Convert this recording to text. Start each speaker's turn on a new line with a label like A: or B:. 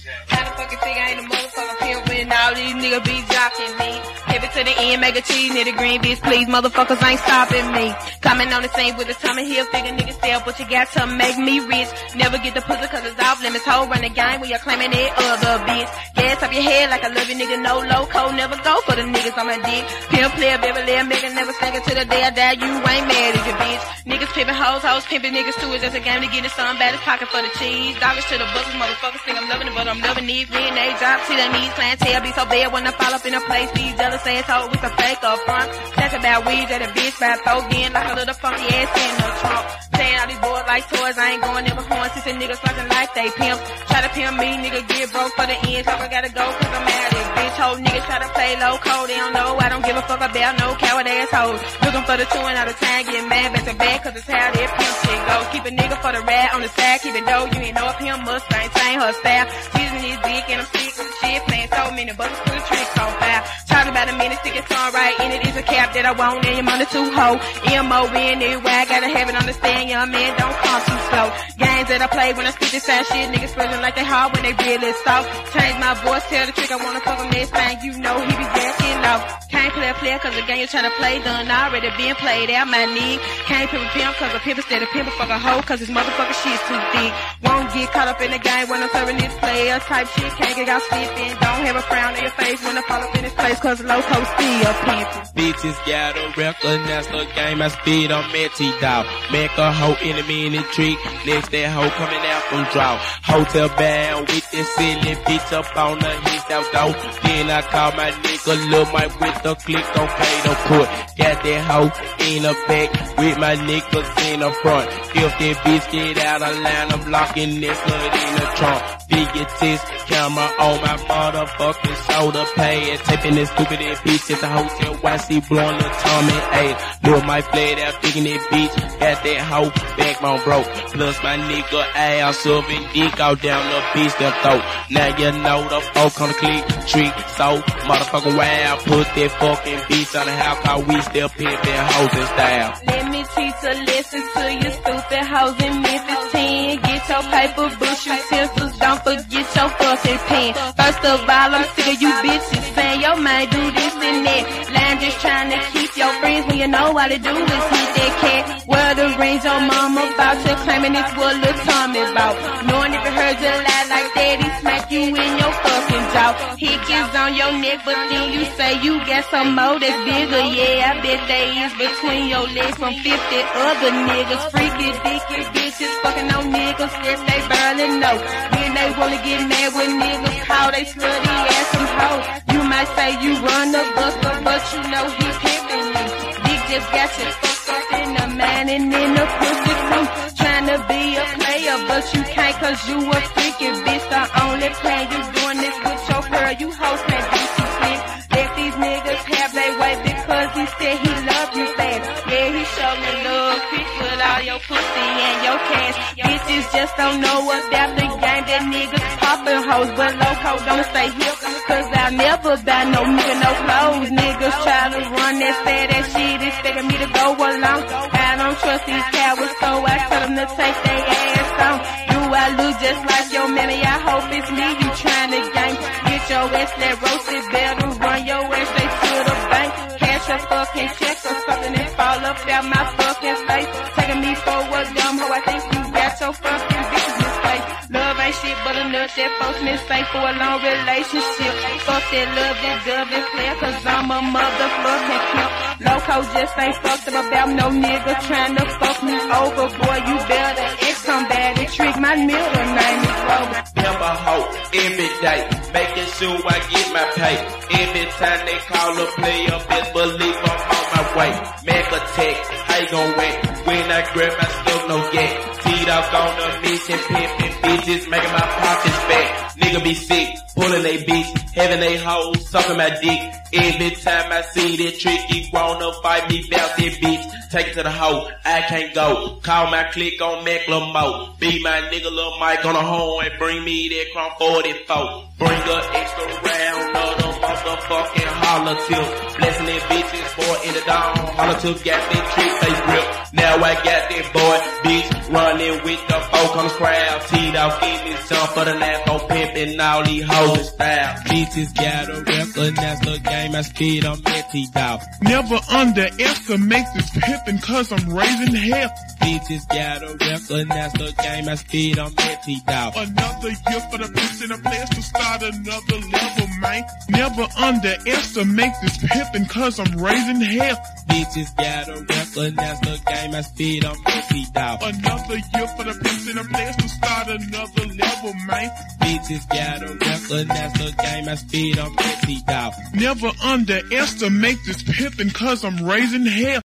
A: How the fucking figure ain't a motherfucking pimp when all these niggas be jocking me. Hit it to the end, make a cheese, nitty green, bitch, please, motherfuckers ain't stopping me. Coming on the scene with a Tommy Hill figure, nigga sell, but you got to make me rich. Never get the pussy cause it's off limits, hoe run the game when you're claiming that other bitch. Gas up your head like I love you, nigga, no loco, never go for the niggas on my dick. Pimp player, baby, little nigga, never stinking to the day I die, you ain't mad at your bitch. Niggas pimping hoes, hoes pimping niggas too, it's just a game to get in some bad pocket for the cheese. Doggers to the buses, motherfuckers think I'm loving it, but I'm loving these. When they drop, see their knees, clientele be so bad when I fall up in a place. These jealous assholes with a fake up front. That's about weed that a bitch by throw in like a little funky ass in the trunk. Playing all these boys like toys, I ain't going never horn since the niggas fucking like they pimp. Try to pimp me, nigga get broke for the end, so I gotta go cause I'm mad at it. Bitch, whole niggas try to play low code, they don't know, I don't give a fuck about no coward assholes. Looking for the two and out of time, get mad back to back cause it's how that pimp shit go. Keep a nigga for the rat on the side, keep it though, you ain't know a pimp must maintain her style. Teasing his dick and I'm sick with the shit, playing so many buttons, put a trick on fire. Talking about a minute, stick it tongue right in it, is a cap that I want and your money too hoe. M-O-N everywhere, I gotta have it understand, young man, don't come too slow. Games that I play when I speak this fast shit, niggas feeling like they hard when they really soft. Change my voice, tell the trick I wanna fuck him next time, you know he be jacking off. Can't play a player cause the game you're trying to play done already been played out my knee. Can't pimp a pimp cause a pimp instead of pimp a fuck a hoe cause his motherfucking shit's too thick. Won't get caught up in the game when I'm serving this player type shit, can't get out slipping. Don't have a frown on your face when I fall up in this place cause Loko still pimpin'.
B: Bitches gotta recognize the game I spit on Matty dog. Make a hoe in a minute trick, next that hoe coming out from draw. Hotel bound with this silly bitch up on the his out though. Then I call my nigga Lil Mike with the click on pay the put. Got that hoe in the back with my niggas in the front. If that bitch get out of line, I'm locking this hood in the trunk. Biggest camera on my motherfucking shoulder pad. Taping this stupid ass bitch at the hotel YC blowing the Tommy A. Lil Mike played out thinking that bitch. Got that hoe backbone broke. Plus my nigga ass up and dick out down the bitch them throat. Now you know the folk on the click trick so motherfucking wild. Put that fucking bitch on the house cause we still pimpin' hoes in style.
A: Let me teach a lesson to you stupid hoes in Memphis 10. Get your paper, bush utensils, don't forget your fucking pen. First of all, I'm sick of you bitches saying your man do this and that. Line just trying to keep your friends when you know all they do is hit that cat. Wear the rings your mama about you, claiming it's what Lil Tommy about. Knowing if you heard you lie like that, he smack you in your fucking jaw. Hickeys on your neck, but then you say you got some more that's bigger. Yeah, I bet they is between your legs from 50 other niggas. Freaky, dicky bitches fucking on niggas that they barely know. Then they wanna get mad with niggas, call they slutty ass some hoes. You might say you run the buster, but you know he pimpin' you. Dick just got you fucked up in the mind and in the pussy too. Tryna be a player, but you can't cause you a freaky bitch. The only plan you doing this with your girl, you hoes can't be too slick. Let these niggas have their way because he said he loved you fast. Yeah, he showed me love, quick with all your pussy and your cash. Bitches just don't know about the game, that niggas poppin' hoes, but Loko don't stay here. Cause I'll never buy no nigga no clothes. Niggas try to run that fat ass shit, expecting me to go along. I don't trust these cowards, so I tell them to take their ass on. Do I look just like your mammy? I hope it's me you trying to gang. Get your ass that roasted, better run your ass straight to the bank. Cash a fucking check or something and fall up out my fucking face. Taking me for a dumb hoe, I think you got your fucking bitch misplaced. Love ain't shit but a nut that folks mistake for a long relationship. Fuck that love that dove and flare cause I'm a motherfucking pimp. Loko just ain't fucked up about no nigga trying to fuck me over. Boy, you better ex somebody trick. My middle name is Rover.
B: Pimp a hoe every day, making sure I get my pay. Every time they call a player, best believe I'm on my way. Make a text, how you gon' wait? When I grab my stuff, no gag. Teed off on a mission, pimpin' bitches, making my pockets fat. Nigga be sick, pulling they bitch, having they hoes, sucking my dick. Every time I see that trick, he wanna fight me about that bitch. Take it to the hoe, I can't go. Call my click on Macklemore. Be my nigga Lil Mike on the horn and bring me that Chrome 44. Bring a extra round of the motherfucking holler tip. Blessing them bitches for in the dawn. Holler tip, got that trick, they grip. Now I got that boy, bitch. Running with the folk on the crowd. Teed off in this jump for the Loko pimpin'. All these hoes in style. Bitches gotta recognize the game. I speed on T-Dog.
C: Never underestimate this pimpin' cause I'm raising hell.
B: Bitches gotta recognize the game. I speed on T-Dog.
C: Another year for the pimps in the place to start another level, man. Never underestimate this pimpin' cause I'm raising hell.
B: Bitches gotta recognize the game. I speed on T-Dog.
C: Another year for the pimps in the place to start another level, man.
B: Bitches gotta recognize the game. I speed on T-Dog.
C: Never underestimate this pimpin' cause I'm raising hell.